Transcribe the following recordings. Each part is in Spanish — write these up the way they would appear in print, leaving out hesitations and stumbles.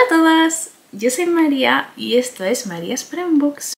a todas, yo soy María y esto es Maria's Prime Books.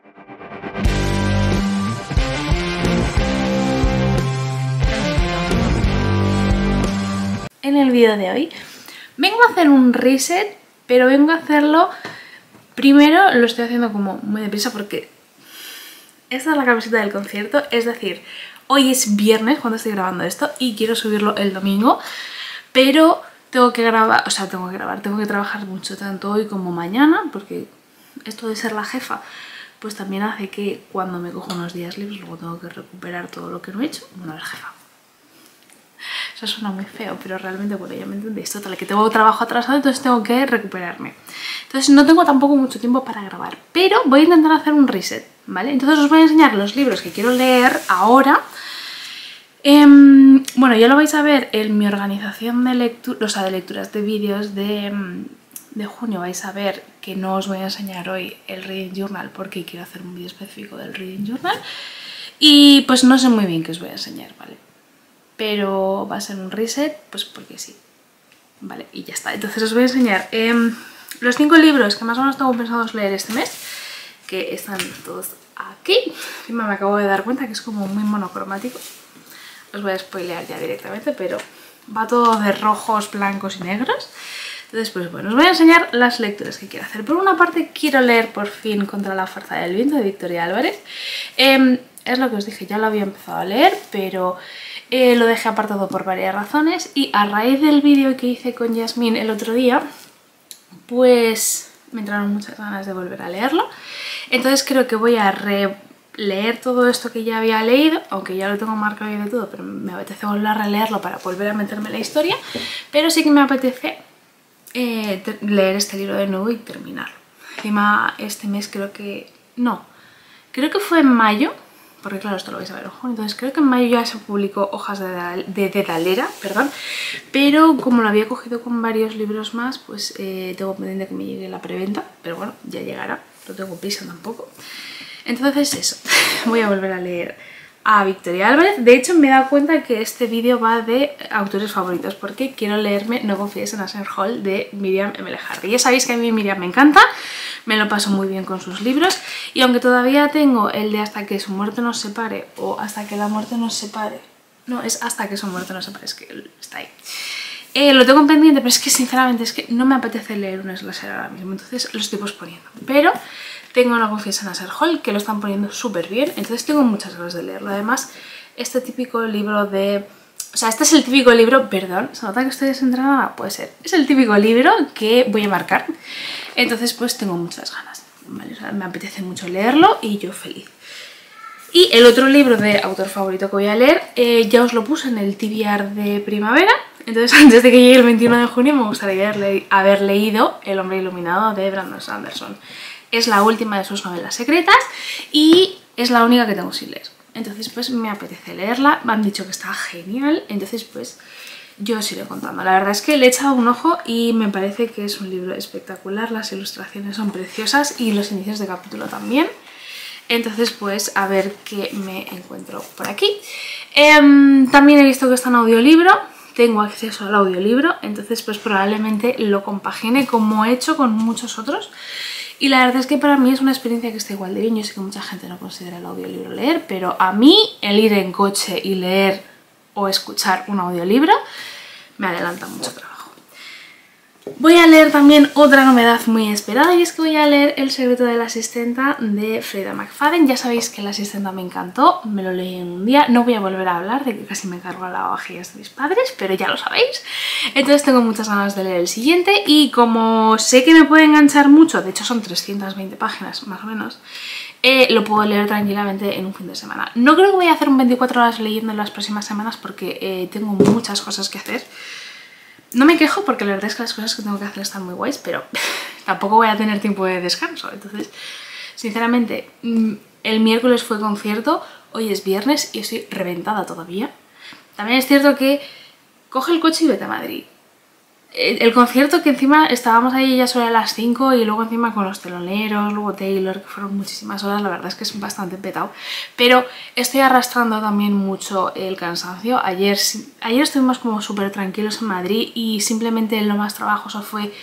En el vídeo de hoy vengo a hacer un reset, pero vengo a hacerlo primero, lo estoy haciendo como muy deprisa porque esta es la camiseta del concierto, es decir, hoy es viernes cuando estoy grabando esto y quiero subirlo el domingo, pero tengo que trabajar mucho tanto hoy como mañana, porque esto de ser la jefa pues también hace que cuando me cojo unos días libres luego tengo que recuperar todo lo que no he hecho. Bueno, la jefa, eso suena muy feo, pero realmente, bueno, ya me entendéis. Total, que tengo trabajo atrasado, entonces tengo que recuperarme. Entonces no tengo tampoco mucho tiempo para grabar, pero voy a intentar hacer un reset, ¿vale? Entonces os voy a enseñar los libros que quiero leer ahora. Bueno, ya lo vais a ver en mi organización de lecturas, de lecturas de vídeos de junio. Vais a ver que no os voy a enseñar hoy el Reading Journal porque quiero hacer un vídeo específico del Reading Journal y pues no sé muy bien qué os voy a enseñar, ¿vale? Pero va a ser un reset, pues porque sí, ¿vale? Y ya está. Entonces os voy a enseñar los 5 libros que más o menos tengo pensados leer este mes, que están todos aquí. Encima me acabo de dar cuenta que es como muy monocromático. Os voy a spoilear ya directamente, pero va todo de rojos, blancos y negros. Entonces, pues bueno, os voy a enseñar las lecturas que quiero hacer. Por una parte, quiero leer por fin Contra la fuerza del viento de Victoria Álvarez. Es lo que os dije, ya lo había empezado a leer, pero lo dejé apartado por varias razones. Y a raíz del vídeo que hice con Yasmín el otro día, pues me entraron muchas ganas de volver a leerlo. Entonces creo que voy a leer todo esto que ya había leído, aunque ya lo tengo marcado y de todo, pero me apetece volver a releerlo para volver a meterme en la historia. Pero sí que me apetece leer este libro de nuevo y terminarlo. Encima este mes creo que fue en mayo, porque claro, esto lo vais a ver en junio, entonces creo que en mayo ya se publicó Hojas de Dedalera, perdón, pero como lo había cogido con varios libros más, pues tengo pendiente que me llegue la preventa, pero bueno, ya llegará, no tengo prisa tampoco. Entonces eso, voy a volver a leer a Victoria Álvarez. De hecho me he dado cuenta que este vídeo va de autores favoritos porque quiero leerme No confíes en Asher Hall de Miriam M. Hardy. Ya sabéis que a mí Miriam me encanta, me lo paso muy bien con sus libros y aunque todavía tengo el de Hasta que su muerte nos separe o Hasta que la muerte nos separe, no, es Hasta que su muerte nos separe, es que está ahí. Lo tengo pendiente, pero es que sinceramente es que no me apetece leer un slasher ahora mismo, entonces lo estoy posponiendo. Pero tengo No confíes en Asher Hall, que lo están poniendo súper bien, entonces tengo muchas ganas de leerlo. Además, este típico libro de... O sea, este es el típico libro... Perdón, ¿se nota que estoy desentrenada? Puede ser. Es el típico libro que voy a marcar. Entonces, pues tengo muchas ganas, ¿vale? O sea, me apetece mucho leerlo y yo feliz. Y el otro libro de autor favorito que voy a leer, ya os lo puse en el TBR de primavera. Entonces, antes de que llegue el 21 de junio, me gustaría haber leído El hombre iluminado de Brandon Sanderson. Es la última de sus novelas secretas y es la única que tengo sin leer. Entonces pues me apetece leerla, me han dicho que está genial, entonces pues yo os iré contando. La verdad es que le he echado un ojo y me parece que es un libro espectacular, las ilustraciones son preciosas y los inicios de capítulo también. Entonces pues a ver qué me encuentro por aquí. También he visto que está en audiolibro. Tengo acceso al audiolibro, entonces pues probablemente lo compagine como he hecho con muchos otros. Y la verdad es que para mí es una experiencia que está igual de bien. Yo sé que mucha gente no considera el audiolibro leer, pero a mí el ir en coche y leer o escuchar un audiolibro me adelanta mucho trabajo. Voy a leer también otra novedad muy esperada y es que voy a leer El secreto de la asistenta de Freida McFadden. Ya sabéis que La asistenta me encantó, me lo leí en un día. No voy a volver a hablar de que casi me cargo a lavavajillas de mis padres, pero ya lo sabéis. Entonces tengo muchas ganas de leer el siguiente y como sé que me puede enganchar mucho, de hecho son 320 páginas más o menos, lo puedo leer tranquilamente en un fin de semana. No creo que voy a hacer un 24 horas leyendo en las próximas semanas porque tengo muchas cosas que hacer. No me quejo porque la verdad es que las cosas que tengo que hacer están muy guays, pero tampoco voy a tener tiempo de descanso. Entonces, sinceramente, el miércoles fue concierto, hoy es viernes y estoy reventada todavía. También es cierto que coge el coche y vete a Madrid. El concierto que encima estábamos ahí ya sobre las 5 y luego encima con los teloneros, luego Taylor, que fueron muchísimas horas, la verdad es que es bastante petado. Pero estoy arrastrando también mucho el cansancio. Ayer estuvimos como súper tranquilos en Madrid y simplemente lo más trabajoso fue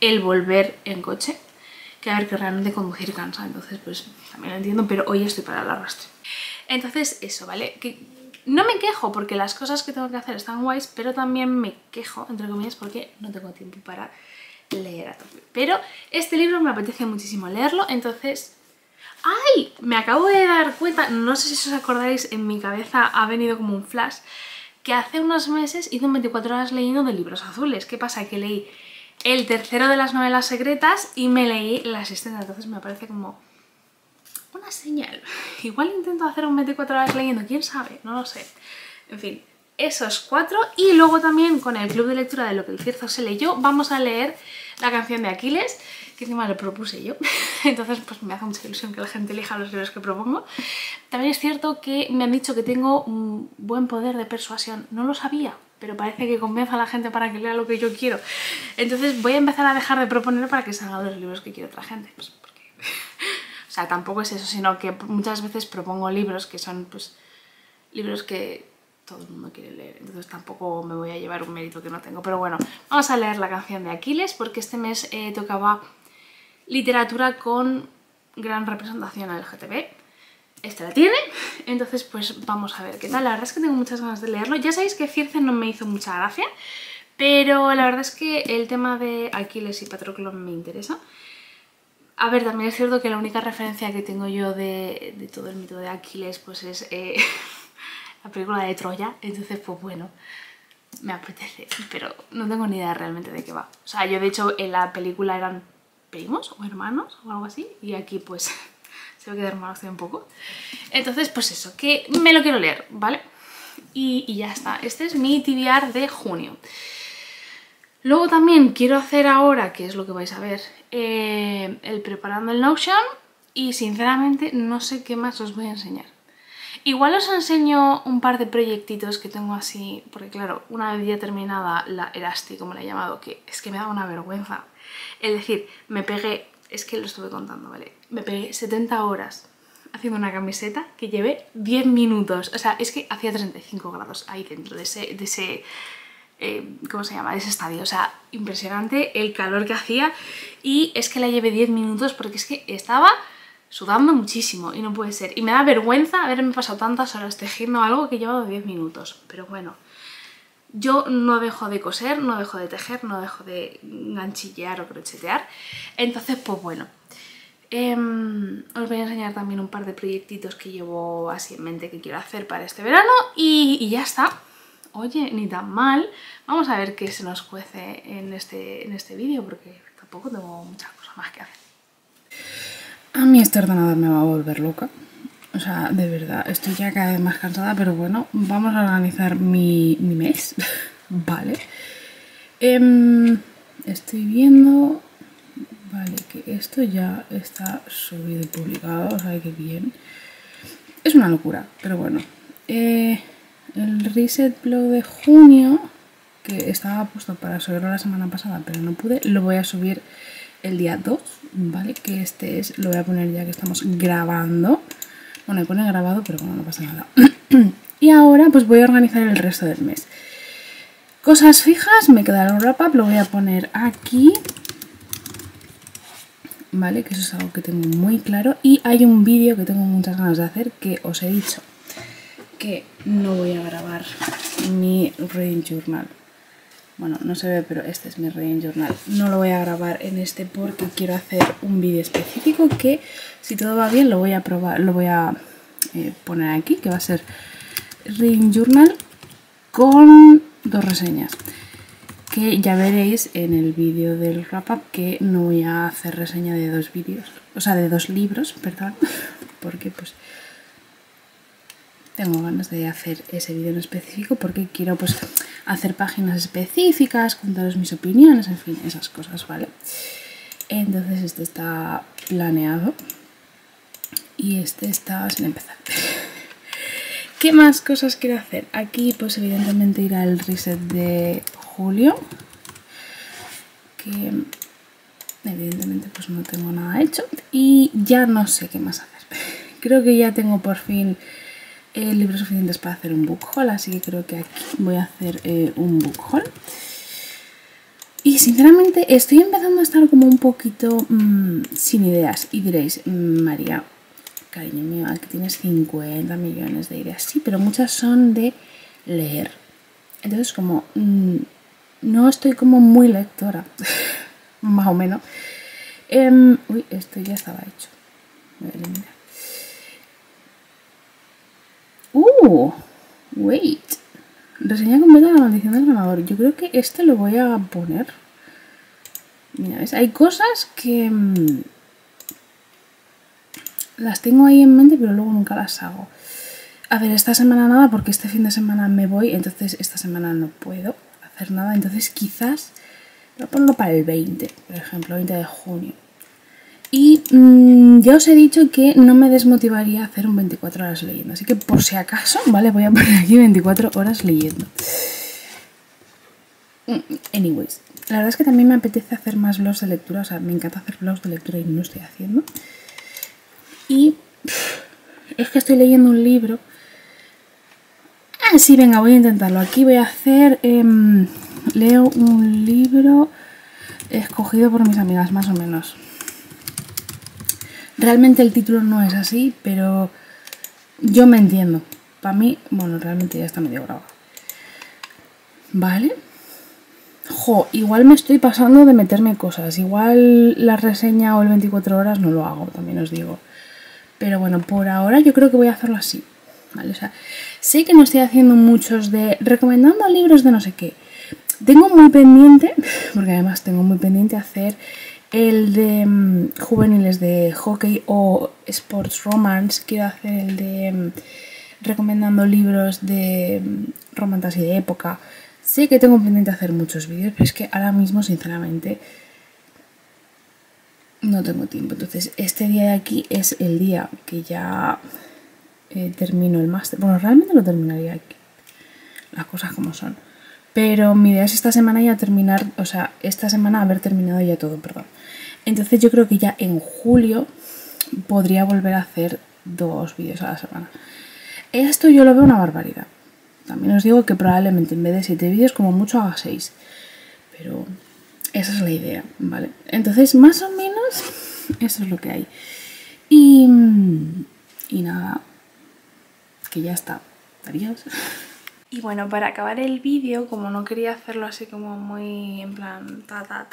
el volver en coche, que a ver, que realmente conducir cansa, entonces pues también lo entiendo, pero hoy estoy para el arrastre. Entonces eso, ¿vale? Que no me quejo porque las cosas que tengo que hacer están guays, pero también me quejo, entre comillas, porque no tengo tiempo para leer a tope. Pero este libro me apetece muchísimo leerlo, entonces... ¡Ay! Me acabo de dar cuenta, no sé si os acordáis, en mi cabeza ha venido como un flash, que hace unos meses hice un 24 horas leyendo de Libros Azules. ¿Qué pasa? Que leí el tercero de las novelas secretas y me leí La Asistente, entonces me parece como una señal. Igual intento hacer un 24 horas leyendo, quién sabe, no lo sé. En fin, esos 4, y luego también con el club de lectura de Lo que el Cierzo se leyó vamos a leer La Canción de Aquiles, que encima lo propuse yo, entonces pues me hace mucha ilusión que la gente elija los libros que propongo. También es cierto que me han dicho que tengo un buen poder de persuasión, no lo sabía, pero parece que convenzo a la gente para que lea lo que yo quiero. Entonces voy a empezar a dejar de proponer para que salgan los libros que quiere otra gente, pues porque... O sea, tampoco es eso, sino que muchas veces propongo libros que son pues libros que todo el mundo quiere leer, entonces tampoco me voy a llevar un mérito que no tengo. Pero bueno, vamos a leer La Canción de Aquiles porque este mes tocaba literatura con gran representación LGTB. Este la tiene, entonces pues vamos a ver qué tal. La verdad es que tengo muchas ganas de leerlo. Ya sabéis que Circe no me hizo mucha gracia, pero la verdad es que el tema de Aquiles y Patroclo me interesa. A ver, también es cierto que la única referencia que tengo yo de todo el mito de Aquiles pues es la película de Troya, entonces pues bueno, me apetece, pero no tengo ni idea realmente de qué va. O sea, yo de hecho en la película eran primos o hermanos o algo así, y aquí pues se ve que de hermanos tiene un poco. Entonces pues eso, que me lo quiero leer, ¿vale? Y ya está, este es mi TBR de junio. Luego también quiero hacer ahora, que es lo que vais a ver, el preparando el Notion, y sinceramente no sé qué más os voy a enseñar. Igual os enseño un par de proyectitos que tengo así, porque claro, una vez ya terminada la Erasti, como la he llamado, que es que me da una vergüenza. Es decir, me pegué, es que lo estuve contando, ¿vale? Me pegué 70 horas haciendo una camiseta que llevé 10 minutos. O sea, es que hacía 35 grados ahí dentro de ese ¿cómo se llama? De ese estadio. O sea, impresionante el calor que hacía, y es que la llevé 10 minutos porque es que estaba sudando muchísimo y no puede ser. Y me da vergüenza haberme pasado tantas horas tejiendo algo que he llevado 10 minutos. Pero bueno, yo no dejo de coser, no dejo de tejer, no dejo de ganchillear o crochetear. Entonces, pues bueno. Os voy a enseñar también un par de proyectitos que llevo así en mente que quiero hacer para este verano y ya está. Oye, ni tan mal. Vamos a ver qué se nos cuece en este vídeo porque tampoco tengo muchas cosas más que hacer. A mí este ordenador me va a volver loca. O sea, de verdad, estoy ya cada vez más cansada, pero bueno, vamos a organizar mi mes. Vale. Estoy viendo... Vale, que esto ya está subido y publicado, o sea, que bien. Es una locura, pero bueno. El reset blog de junio, que estaba puesto para subirlo la semana pasada, pero no pude, lo voy a subir el día 2, ¿vale? Que este es, lo voy a poner ya que estamos grabando. Bueno, me pone grabado, pero bueno, no pasa nada. Y ahora pues voy a organizar el resto del mes. Cosas fijas, me queda el wrap up, lo voy a poner aquí. ¿Vale? Que eso es algo que tengo muy claro. Y hay un vídeo que tengo muchas ganas de hacer, que os he dicho que no voy a grabar mi reading journal. Bueno, no se ve, pero este es mi reading journal. No lo voy a grabar en este porque quiero hacer un vídeo específico que, si todo va bien, lo voy a probar, lo voy a poner aquí, que va a ser reading journal con 2 reseñas. Que ya veréis en el vídeo del wrap up que no voy a hacer reseña de 2 vídeos, o sea, de 2 libros, perdón, porque pues tengo ganas de hacer ese vídeo en específico porque quiero pues hacer páginas específicas, contaros mis opiniones, en fin, esas cosas, ¿vale? Entonces este está planeado y este está sin empezar. ¿Qué más cosas quiero hacer? Aquí pues evidentemente irá el reset de julio, que evidentemente pues no tengo nada hecho y ya no sé qué más hacer. Creo que ya tengo por fin libros suficientes para hacer un book haul, así que creo que aquí voy a hacer un book haul. Y sinceramente estoy empezando a estar como un poquito sin ideas. Y diréis, María, cariño mío, aquí tienes 50 millones de ideas. Sí, pero muchas son de leer. Entonces como no estoy como muy lectora, más o menos. Uy, esto ya estaba hecho. Voy a eliminar. Wait. Reseña completa de la maldición del ganador. Yo creo que este lo voy a poner. Mira, ¿ves? Hay cosas que las tengo ahí en mente, pero luego nunca las hago. A ver, esta semana nada, porque este fin de semana me voy, entonces esta semana no puedo hacer nada. Entonces quizás voy a ponerlo para el 20, por ejemplo, 20 de junio. Y ya os he dicho que no me desmotivaría hacer un 24 horas leyendo. Así que por si acaso, ¿vale? Voy a poner aquí 24 horas leyendo. Anyways, la verdad es que también me apetece hacer más vlogs de lectura. O sea, me encanta hacer vlogs de lectura y no lo estoy haciendo. Y es que estoy leyendo un libro. Ah, sí, venga, voy a intentarlo. Aquí voy a hacer... leo un libro escogido por mis amigas, más o menos. Realmente el título no es así, pero yo me entiendo. Para mí, bueno, realmente ya está medio grabado. ¿Vale? Jo, igual me estoy pasando de meterme cosas. Igual la reseña o el 24 horas no lo hago, también os digo. Pero bueno, por ahora yo creo que voy a hacerlo así. ¿Vale? O sea, sé que no estoy haciendo muchos de recomendando libros de no sé qué. Tengo muy pendiente, porque además tengo muy pendiente hacer el de juveniles de hockey o sports romance. Quiero hacer el de recomendando libros de romances y de época. Sé que tengo pendiente hacer muchos vídeos, pero es que ahora mismo, sinceramente, no tengo tiempo. Entonces, este día de aquí es el día que ya termino el máster. Bueno, realmente lo terminaría aquí, las cosas como son. Pero mi idea es esta semana ya terminar, o sea, esta semana haber terminado ya todo, perdón. Entonces yo creo que ya en julio podría volver a hacer 2 vídeos a la semana. Esto yo lo veo una barbaridad. También os digo que probablemente en vez de 7 vídeos como mucho haga 6. Pero esa es la idea, ¿vale? Entonces más o menos eso es lo que hay. Y nada, que ya está. Adiós. Y bueno, para acabar el vídeo, como no quería hacerlo así como muy en plan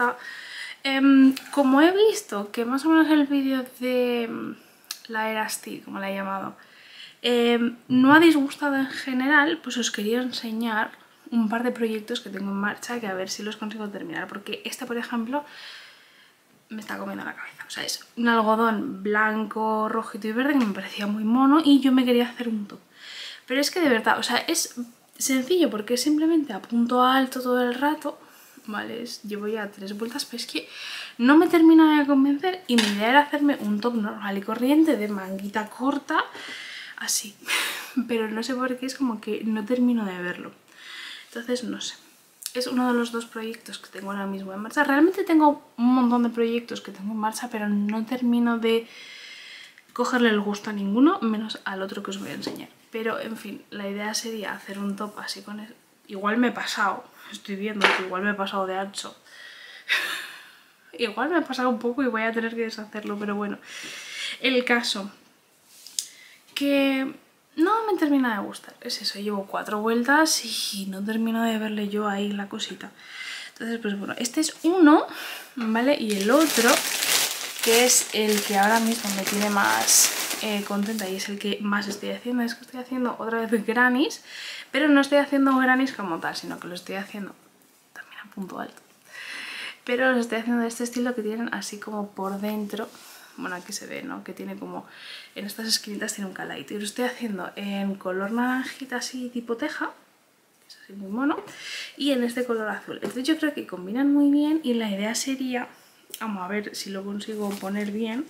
como he visto que más o menos el vídeo de la era Steel, como la he llamado, no ha disgustado en general, pues os quería enseñar un par de proyectos que tengo en marcha, que a ver si los consigo terminar, porque este, por ejemplo, me está comiendo la cabeza. O sea, es un algodón blanco, rojito y verde que me parecía muy mono y yo me quería hacer un top. Pero es que de verdad, o sea, es sencillo porque es simplemente a punto alto todo el rato, ¿vale? Llevo ya 3 vueltas, pero es que no me termina de convencer y mi idea era hacerme un top normal y corriente de manguita corta, así. Pero no sé por qué, es como que no termino de verlo. Entonces, no sé. Es uno de los 2 proyectos que tengo ahora mismo en marcha. Realmente tengo un montón de proyectos que tengo en marcha, pero no termino de cogerle el gusto a ninguno, menos al otro que os voy a enseñar. Pero, en fin, la idea sería hacer un top así con eso. Igual me he pasado, estoy viendo que igual me he pasado de ancho. Igual me he pasado un poco y voy a tener que deshacerlo, pero bueno. El caso, que no me termina de gustar, es eso, llevo 4 vueltas y no termino de verle yo ahí la cosita. Entonces, pues bueno, este es uno, ¿vale? Y el otro, que es el que ahora mismo me tiene más contenta y es el que más estoy haciendo, es que estoy haciendo otra vez grannies, pero no estoy haciendo grannies como tal, sino que lo estoy haciendo también a punto alto. Pero los estoy haciendo de este estilo que tienen así como por dentro, bueno, aquí se ve, ¿no? Que tiene como, en estas esquinitas tiene un caladito. Y lo estoy haciendo en color naranjita así tipo teja, que es así muy mono, y en este color azul. Entonces yo creo que combinan muy bien y la idea sería, vamos a ver si lo consigo poner bien,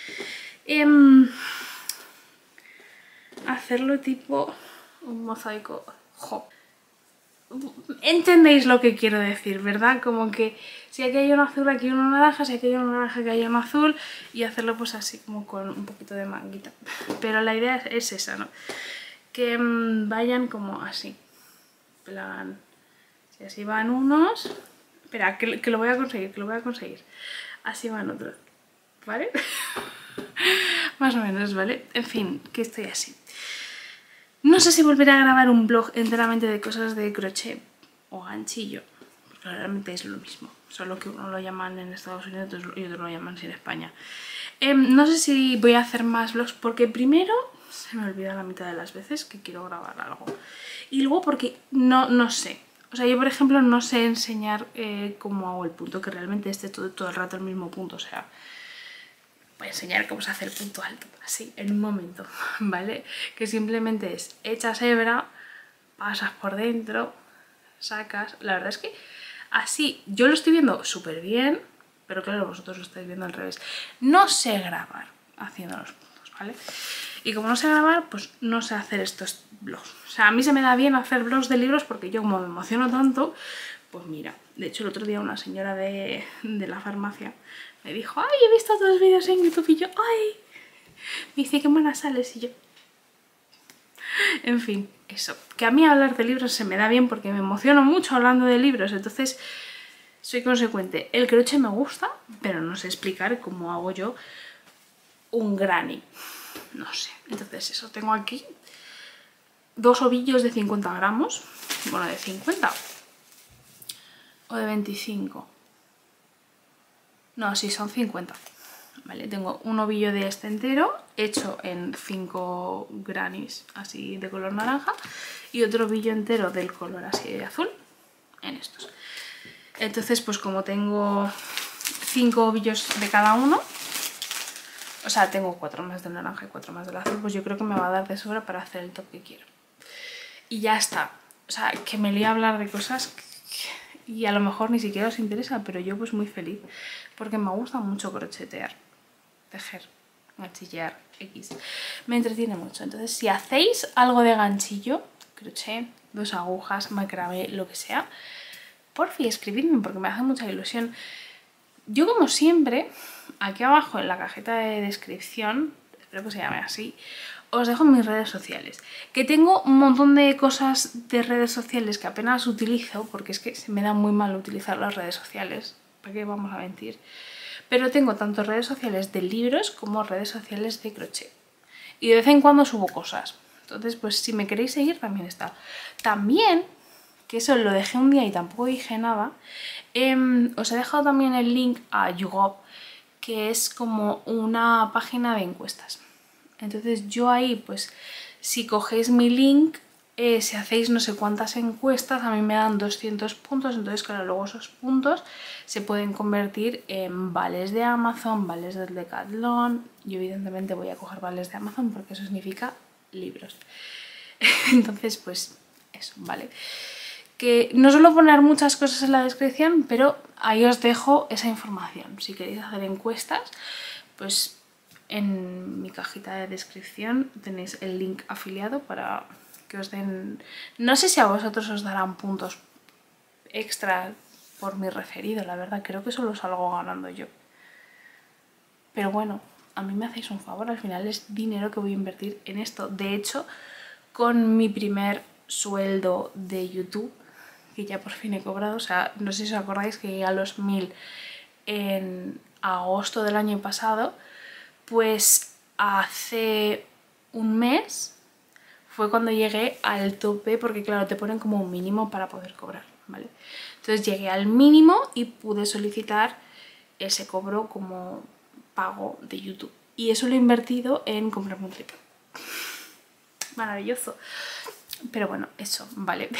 hacerlo tipo un mosaico. Jo. Entendéis lo que quiero decir, ¿verdad? Como que si aquí hay un azul, aquí hay uno naranja, si aquí hay un naranja, aquí hay un azul, y hacerlo pues así como con un poquito de manguita. Pero la idea es esa, ¿no? Que vayan como así, plan, si así van unos, Espera, que lo voy a conseguir, que lo voy a conseguir. Así van otros, ¿vale? Más o menos, ¿vale? En fin, que estoy así. No sé si volveré a grabar un vlog enteramente de cosas de crochet o ganchillo, porque realmente es lo mismo, solo que uno lo llaman en Estados Unidos y otro lo llaman en España. No sé si voy a hacer más vlogs porque primero se me olvida la mitad de las veces que quiero grabar algo. Y luego porque no sé. O sea, yo por ejemplo no sé enseñar cómo hago el punto, que realmente esté todo el rato el mismo punto. O sea, voy a enseñar cómo se hace el punto alto, así, en un momento, ¿vale? Que simplemente es echas hebra, pasas por dentro, sacas. La verdad es que así yo lo estoy viendo súper bien, pero claro, vosotros lo estáis viendo al revés. No sé grabar haciendo los puntos, ¿vale? Y como no sé grabar, pues no sé hacer estos vlogs. O sea, a mí se me da bien hacer vlogs de libros porque yo como me emociono tanto, pues mira, de hecho el otro día una señora de la farmacia me dijo, ay, he visto tus vídeos en YouTube y yo, ay, me dice, qué buena sales y yo. En fin, eso, que a mí hablar de libros se me da bien porque me emociono mucho hablando de libros, entonces soy consecuente. El crochet me gusta, pero no sé explicar cómo hago yo un granny, no sé. Entonces eso, tengo aquí 2 ovillos de 50 gramos, bueno, de 50 o de 25. No, sí, son 50. Vale, tengo un ovillo de este entero hecho en 5 grannies así de color naranja y otro ovillo entero del color así de azul en estos. Entonces, pues como tengo 5 ovillos de cada uno, o sea, tengo 4 más del naranja y 4 más del azul, pues yo creo que me va a dar de sobra para hacer el top que quiero. Y ya está. O sea, que me lío a hablar de cosas y a lo mejor ni siquiera os interesa, pero yo pues muy feliz porque me gusta mucho crochetear, tejer, ganchillar, X. Me entretiene mucho. Entonces, si hacéis algo de ganchillo, crochet, 2 agujas, macramé, lo que sea, porfi, escribidme porque me hace mucha ilusión. Yo, como siempre, aquí abajo en la cajita de descripción, espero que se llame así, os dejo mis redes sociales. Que tengo un montón de cosas de redes sociales que apenas utilizo, porque es que se me da muy mal utilizar las redes sociales. ¿Para qué vamos a mentir? Pero tengo tanto redes sociales de libros como redes sociales de crochet. Y de vez en cuando subo cosas. Entonces, pues si me queréis seguir, también está. También, que eso lo dejé un día y tampoco dije nada, os he dejado también el link a YouGov, que es como una página de encuestas. Entonces yo ahí, pues si cogéis mi link, si hacéis no sé cuántas encuestas, a mí me dan 200 puntos, entonces claro, luego esos puntos se pueden convertir en vales de Amazon, vales del Decathlon. Yo evidentemente voy a coger vales de Amazon porque eso significa libros. Entonces pues eso, ¿vale? Que no suelo poner muchas cosas en la descripción, pero ahí os dejo esa información. Si queréis hacer encuestas, pues en mi cajita de descripción tenéis el link afiliado para que os den... No sé si a vosotros os darán puntos extra por mi referido, la verdad, creo que solo salgo ganando yo. Pero bueno, a mí me hacéis un favor, al final es dinero que voy a invertir en esto. De hecho, con mi primer sueldo de YouTube, que ya por fin he cobrado, o sea, no sé si os acordáis que llegué a los 1000 en agosto del año pasado, pues hace un mes fue cuando llegué al tope, porque claro, te ponen como un mínimo para poder cobrar, ¿vale? Entonces llegué al mínimo y pude solicitar ese cobro como pago de YouTube. Y eso lo he invertido en comprarme un trípode. Maravilloso. Pero bueno, eso, ¿vale?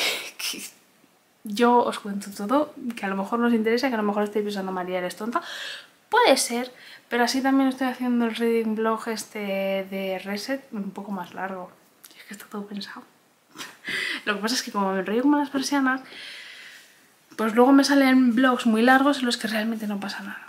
Yo os cuento todo, que a lo mejor no os interesa, que a lo mejor estáis pensando, María, eres tonta. Puede ser, pero así también estoy haciendo el reading blog este de Reset un poco más largo. Es que está todo pensado. Lo que pasa es que como me enrollo como las persianas, pues luego me salen blogs muy largos en los que realmente no pasa nada.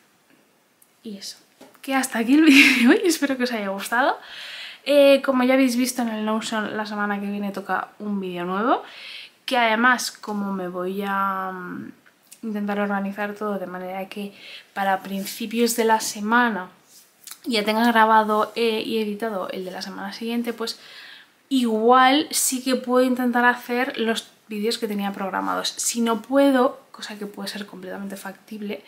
Y eso. Que hasta aquí el vídeo de hoy, espero que os haya gustado. Como ya habéis visto en el Notion, la semana que viene toca un vídeo nuevo. Que además, como me voy a intentar organizar todo de manera que para principios de la semana ya tenga grabado y editado el de la semana siguiente, pues igual sí que puedo intentar hacer los vídeos que tenía programados. Si no puedo, cosa que puede ser completamente factible,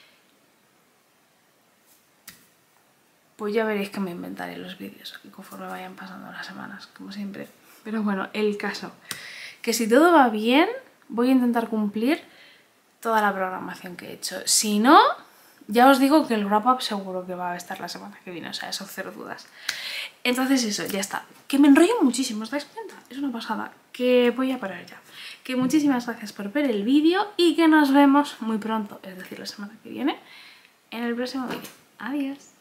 pues ya veréis que me inventaré los vídeos conforme vayan pasando las semanas, como siempre. Pero bueno, el caso, que si todo va bien, voy a intentar cumplir toda la programación que he hecho. Si no, ya os digo que el wrap-up seguro que va a estar la semana que viene, o sea, eso cero dudas. Entonces eso, ya está. Que me enrollo muchísimo, ¿os dais cuenta? Es una pasada. Que voy a parar ya. Que muchísimas gracias por ver el vídeo y que nos vemos muy pronto, es decir, la semana que viene, en el próximo vídeo. Adiós.